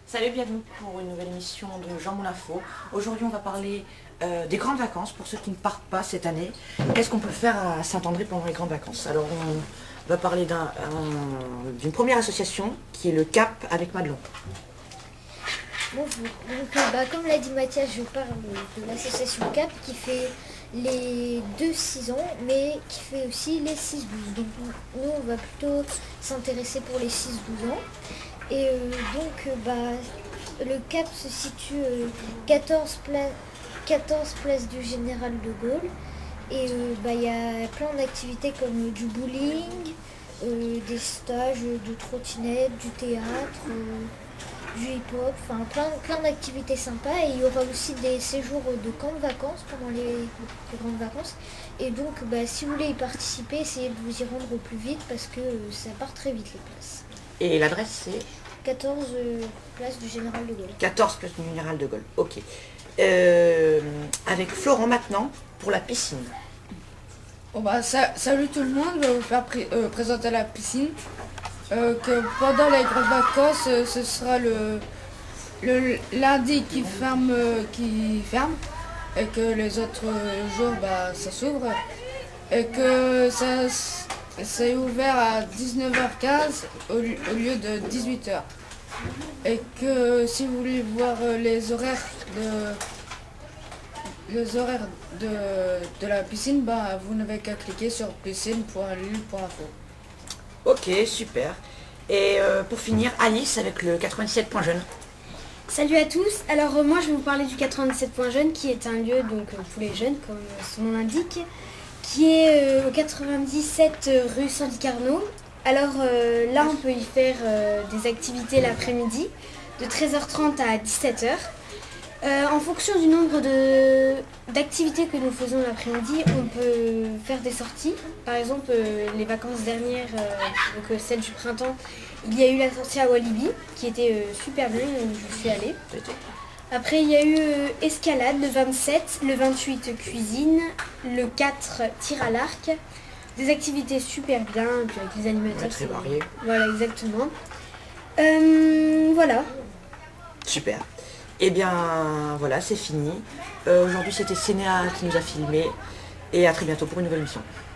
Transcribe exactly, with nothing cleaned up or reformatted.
Salut, bienvenue pour une nouvelle émission de Jean Moulin Info. Aujourd'hui, on va parler euh, des grandes vacances pour ceux qui ne partent pas cette année. Qu'est-ce qu'on peut faire à Saint-André pendant les grandes vacances? Alors, on va parler d'un, d'une première association qui est le C A P avec Madelon. Bonjour. Donc, euh, bah, comme l'a dit Mathias, je parle de l'association C A P qui fait les deux six ans, mais qui fait aussi les six douze. Donc, nous, on va plutôt s'intéresser pour les six douze ans. Et euh, donc, euh, bah, le C A P se situe euh, quatorze, pla quatorze place du Général de Gaulle. Et euh, bah, y a plein d'activités comme euh, du bowling, euh, des stages de trottinette, du théâtre, euh, du hip-hop, enfin plein, plein d'activités sympas. Et il y aura aussi des séjours de camp de vacances pendant les, les grandes vacances. Et donc, bah, si vous voulez y participer, essayez de vous y rendre au plus vite parce que euh, ça part très vite les places. Et l'adresse, c'est quatorze euh, place du Général de Gaulle. quatorze place du Général de Gaulle, ok. Euh, avec Florent maintenant pour la piscine. Bon bah, ça, salut tout le monde, je vais vous faire pré euh, présenter la piscine. Euh, que pendant les grandes vacances, euh, ce sera le, le lundi qui ferme, euh, qui ferme et que les autres jours bah, ça s'ouvre et que ça c'est ouvert à dix-neuf heures quinze au, au lieu de dix-huit heures. Et que si vous voulez voir les horaires de les horaires de, de la piscine, bah, vous n'avez qu'à cliquer sur piscine point l u point info. Ok, super. Et euh, pour finir, Alice avec le quatre-vingt-dix-sept points jeunes. Salut à tous, alors euh, moi je vais vous parler du quatre-vingt-dix-sept points jeunes qui est un lieu donc euh, pour les jeunes comme son nom l'indique, qui est euh, au quatre-vingt-dix-sept rue Sandy Carnot. Alors euh, là on peut y faire euh, des activités l'après-midi de treize heures trente à dix-sept heures. Euh, en fonction du nombre de, d'activités que nous faisons l'après-midi, on peut faire des sorties. Par exemple, euh, les vacances dernières, euh, donc euh, celles du printemps, il y a eu la sortie à Walibi, qui était euh, super bien, donc je suis allée. Après, il y a eu euh, escalade le vingt-sept, le vingt-huit cuisine, le quatre tir à l'arc. Des activités super bien, puis avec les animateurs. Ouais, très variées. Voilà, exactement. Euh, voilà. Super. Eh bien, voilà, c'est fini. Euh, aujourd'hui, c'était Sénéa qui nous a filmé. Et à très bientôt pour une nouvelle émission.